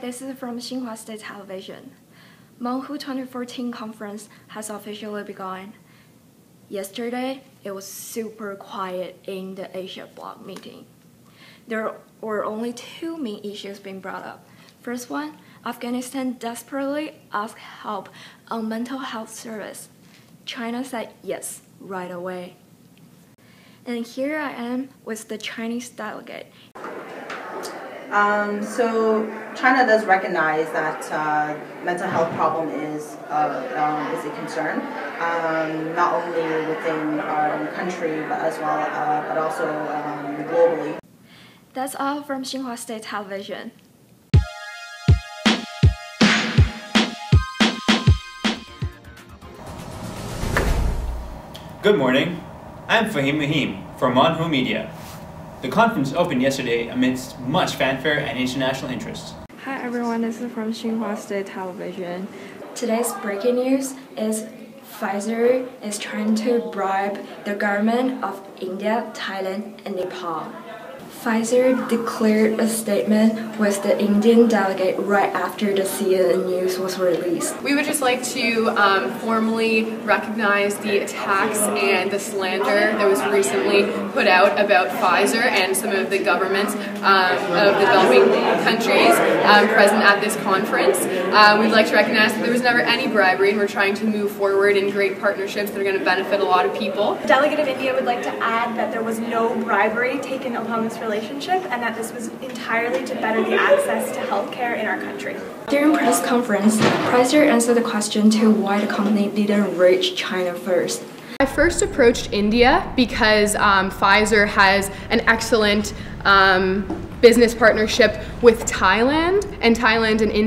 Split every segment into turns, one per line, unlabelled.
this is from Xinhua State Television. Menghu 2014 conference has officially begun. Yesterday, it was super quiet in the Asia Bloc meeting. There were only two main issues being brought up. First one, Afghanistan desperately asked help on mental health service. China said yes right away. And here I am with the Chinese delegate.
So China does recognize that mental health problem is a concern, not only within our country but as well, but also globally.
That's all from Xinhua State Television.
Good morning. I'm Fahim Mahim from Monhu Media. The conference opened yesterday amidst much fanfare and international interest.
Hi everyone, this is from Xinhua State Television. Today's breaking news is Pfizer is trying to bribe the government of India, Thailand, and Nepal. Pfizer declared a statement with the Indian delegate right after the CNN news was released.
We would just like to formally recognize the attacks and the slander that was recently put out about Pfizer and some of the governments of developing countries present at this conference. We'd like to recognize that there was never any bribery, and we're trying to move forward in great partnerships that are going to benefit a lot of people.
The delegate of India would like to add that there was no bribery taken upon this relationship and that this was entirely to better the access to healthcare in our country.
During press conference, Pfizer answered the question to why the company didn't reach China first.
I first approached India because Pfizer has an excellent business partnership with Thailand, and Thailand and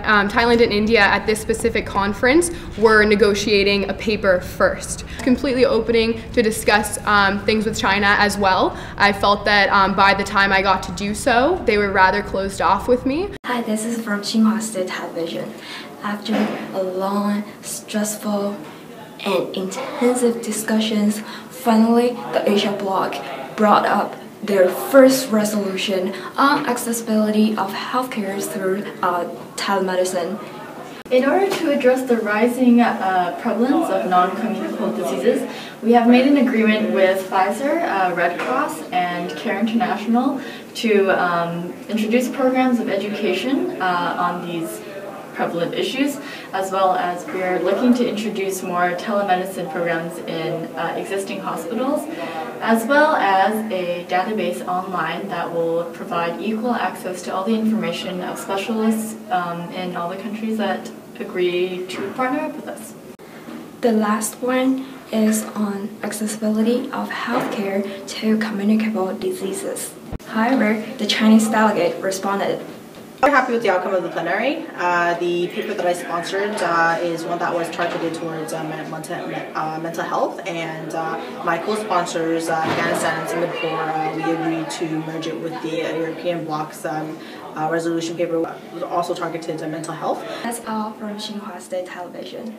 India at this specific conference were negotiating a paper first. Completely opening to discuss things with China as well. I felt that by the time I got to do so, they were rather closed off with me.
Hi, this is from Xinhua State Television. After a long, stressful, and intensive discussions, finally the Asia Bloc brought up their first resolution on accessibility of healthcare through telemedicine.
In order to address the rising prevalence of non-communicable diseases, we have made an agreement with Pfizer, Red Cross, and Care International to introduce programs of education on these prevalent issues, as well as we are looking to introduce more telemedicine programs in existing hospitals, as well as a database online that will provide equal access to all the information of specialists in all the countries that agree to partner up with us.
The last one is on accessibility of healthcare to communicable diseases. However, the Chinese delegate responded.
We're happy with the outcome of the plenary. The paper that I sponsored is one that was targeted towards mental health, and my co-sponsors, Afghanistan and Singapore, we agreed to merge it with the European bloc's resolution paper, was also targeted to mental health.
That's all from Xinhua State Television.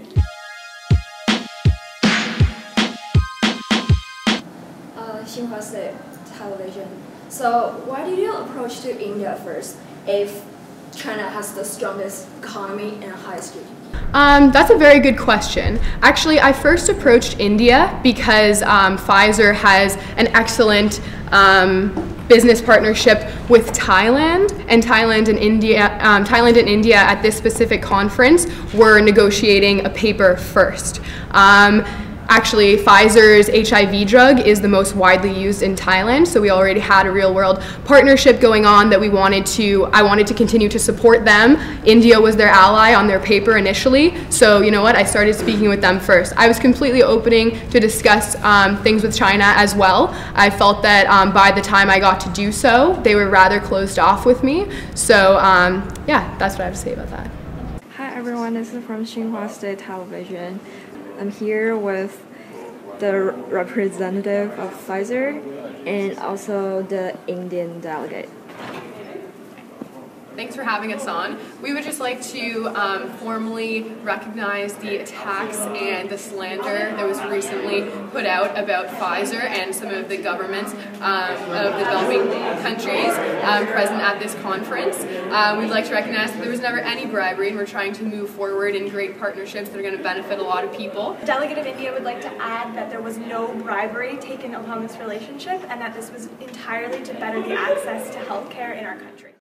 Xinhua State Television. So why did you approach to India first if China has the strongest economy and highest GDP?
That's a very good question. Actually, I first approached India because Pfizer has an excellent business partnership with Thailand, and Thailand and India at this specific conference were negotiating a paper first. Actually, Pfizer's HIV drug is the most widely used in Thailand, so we already had a real-world partnership going on that I wanted to continue to support them. India was their ally on their paper initially, so you know what, I started speaking with them first. I was completely opening to discuss things with China as well. I felt that by the time I got to do so, they were rather closed off with me. So yeah, that's what I have to say about that.
Hi everyone, this is from Xinhua State Television. I'm here with the representative of Pfizer and also the Indian delegate.
Thanks for having us on. We would just like to formally recognize the attacks and the slander that was recently put out about Pfizer and some of the governments of the developing countries present at this conference. We'd like to recognize that there was never any bribery, and we're trying to move forward in great partnerships that are going to benefit a lot of people.
The delegate of India would like to add that there was no bribery taken upon this relationship and that this was entirely to better the access to healthcare in our country.